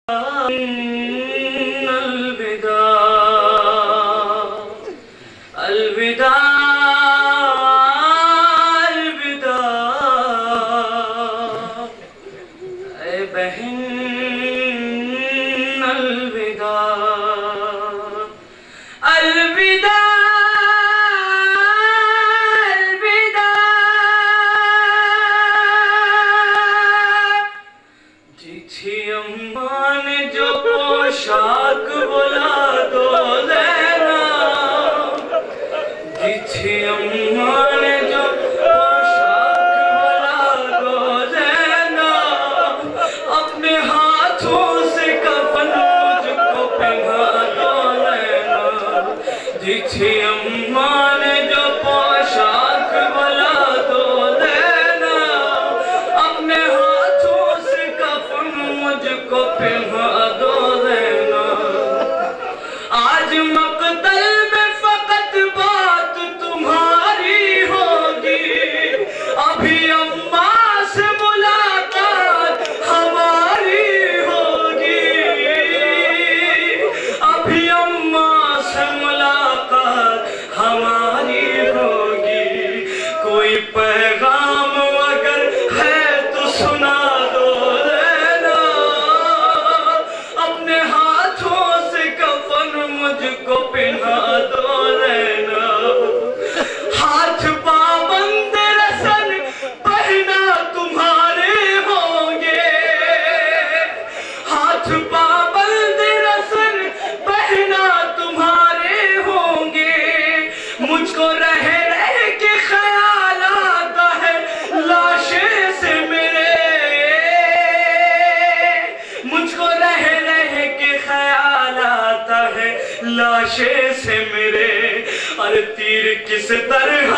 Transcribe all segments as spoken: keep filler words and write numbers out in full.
لاشے سے میرے ارے تیر کس طرح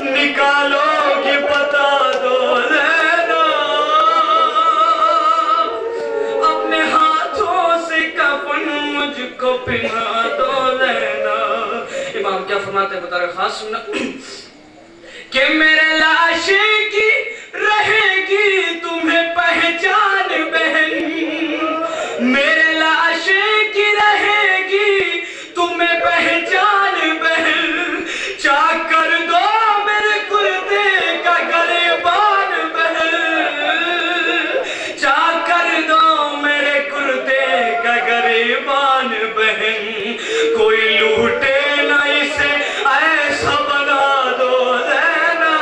نکالو گی بتا دو لینا اپنے ہاتھوں سے کفن مجھ کو پہنا دو لینا. امام کیا فرماتے ہیں بتا رہے خاص سننا کہ میرے لاشے کی رہے گی تمہیں پہچان بہن میرے لاشے کی رہے گی تمہیں پہچان بہن چاک کر دو میرے کرتے کا گریبان بہن چاک کر دو میرے کرتے کا گریبان بہن کوئی لوٹے نہ اسے ایسا بنا دو لینا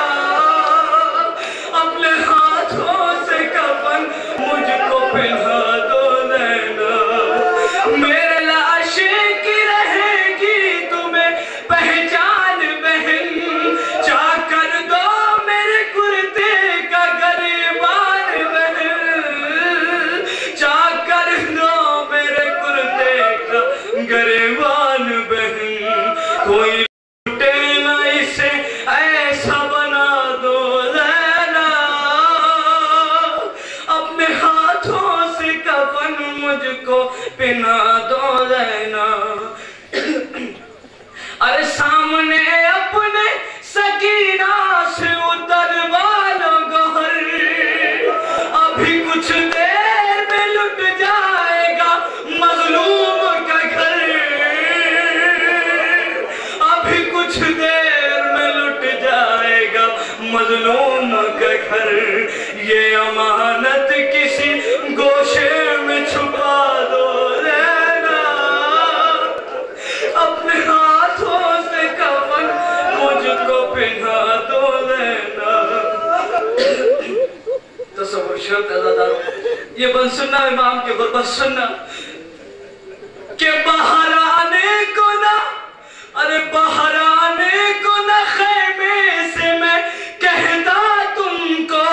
اپنے ہاتھوں سے کفن مجھ کو پہنا دو لینا میرے لاشے کی رہے گی تمہیں پہچان بہن چاک کر دو میرے کرتے کا گریبان بہن چاک کر دو میرے کرتے کا گریبان بہن کوئی لوٹے نہ اسے ایسا بنا دو لینا اپنے ہاتھوں سے کفن مجھ کو پہنا دو لینا. ارے سامنے اپنے سکینہ سے اتروا لو گہر ابھی کچھ دیر میں لٹ جائے گا مظلوم کا گھر ابھی کچھ دیر میں لٹ جائے گا مظلوم کا گھر یہ امانت کسی گوشے میں چھپا دو لینا اپنے ہاتھوں سے کفن مجھ کو پہنا دو لینا. تصور شرط عزاداروں یہ بند سننا امام کی غربت سننا کہ باہر آنے کو نہ ارے باہر آنے کو نہ خیمے سے میں کہتا تم کو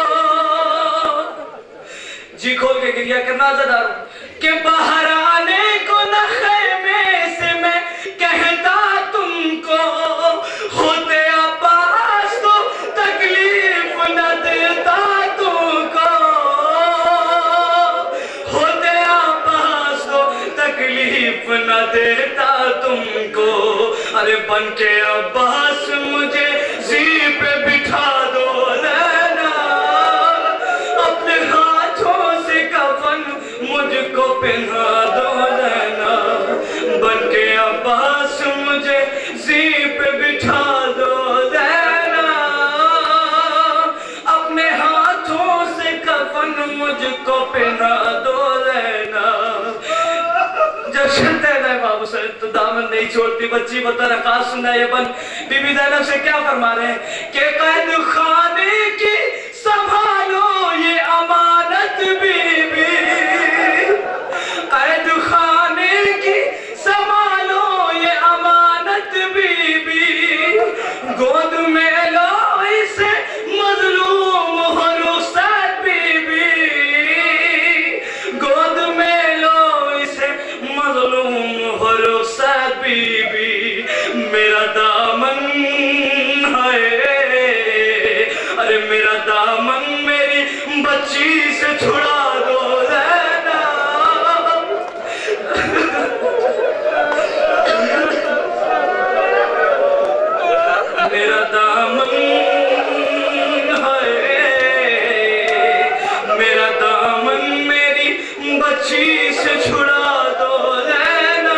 جی کھول کے گریہ کرنا عزاداروں کہ باہر آنے کو نہ خیمے سے میں کہتا تم کو ہوتے عباس تو تکلیف نہ دیتا تم کو ہوتے عباس تو تکلیف نہ دیتا تم کو ارے بن کے عباس مجھے زی پہ بٹھا دو لینا اپنے ہاتھوں سے کفن مجھ کو पहना दो लेना, बन के अब्बास मुझे ज़ीं पे बिठा दो लेना, अपने हाथों से कफन मुझको पहना दो लेना। जब सुनते हैं बाबू सर तो दामन नहीं छोड़ती बच्ची बता रखा सुना ये बन बीबी ज़ैनब से क्या फरमा रहे हैं कि कैद खाने की संभालो ये अमानत बीबी, कैद खाने की संभालो ये अमानत बीबी, गोद में लो इसे मजलूम हो रुखसत बीबी, गोद में लो इसे मजलूम हो रुखसत बीबी, मेरा दामन है, अरे मेरा दामन मेरी बच्ची से छुड़ा दो लेना, मेरा दामन है, मेरा दामन मेरी बच्ची से छुड़ा दो लेना,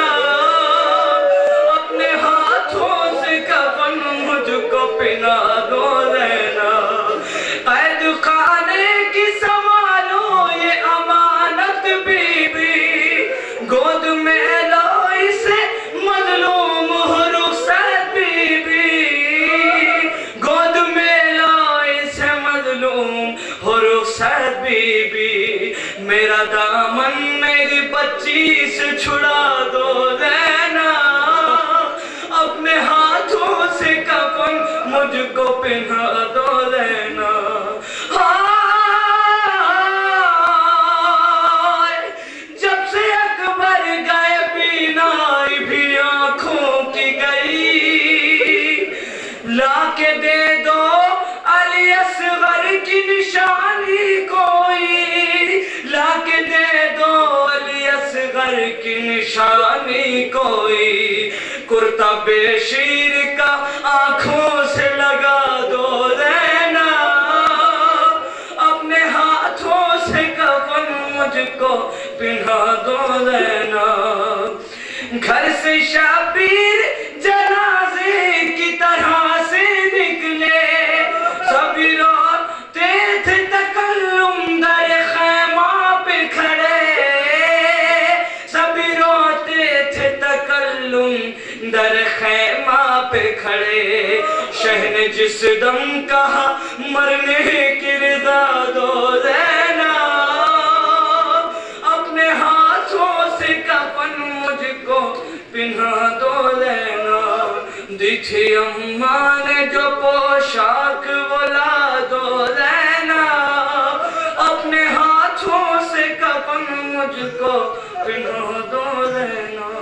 अपने हाथों से कफन मुझको पहना दो लेना, कैद खाने की संभालो ये अमानत बीबी, गोद में लो इसे मजलूम हो रुखसत बीबी, गोद में लो इसे मजलूम हो रुखसत बीबी, मेरा दामन मेरी बच्ची से छुड़ा दो लेना, अपने हाथों से कफन मुझको पहना दो लेना। जब से अकबर गए बीनाई भी आंखों की गई, लाके दे दो अली असगर की निशानी कोई, लाके दे दो अली असगर की निशानी कोई, कुर्ता बेशीर का आंखों से लगा दो लेना, अपने हाथों से कफन मुझको पहना दो लेना, घर से शाबीर जनाजे की तरह से निकले, सभी रोते थे तकल्लुम दर खैमा पे खड़े, सभी रोते थे तकल्लुम दर खैमा पे खड़े, शह ने जिस दम कहा मरने की रिदा दो लेना, अपने हाथों से कफन मुझको पहना दो लेना, दी थी अम्मा ने जो पोशाक वो ला दो लेना, अपने हाथों से कफन मुझको पहना दो लेना।